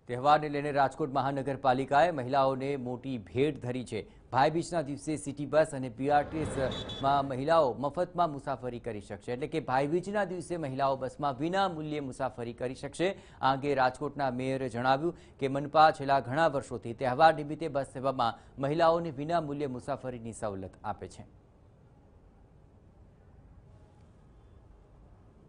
તહેવારને લઈને રાજકોટ મહાનગરપાલિકાએ મહિલાઓને મોટી ભેટ ધરી છે। ભાઈબીજના દિવસે સિટી બસ અને બીઆરટીએસમાં મહિલાઓ મફતમાં મુસાફરી કરી શકશે, એટલે કે ભાઈબીજના દિવસે મહિલાઓ બસમાં વિના મૂલ્યે મુસાફરી કરી શકશે। આ અંગે રાજકોટના મેયરે જણાવ્યું કે મનપા છેલ્લા ઘણા વર્ષોથી તહેવાર નિમિત્તે બસ સેવામાં મહિલાઓને વિના મૂલ્યે મુસાફરીની સવલત આપે છે।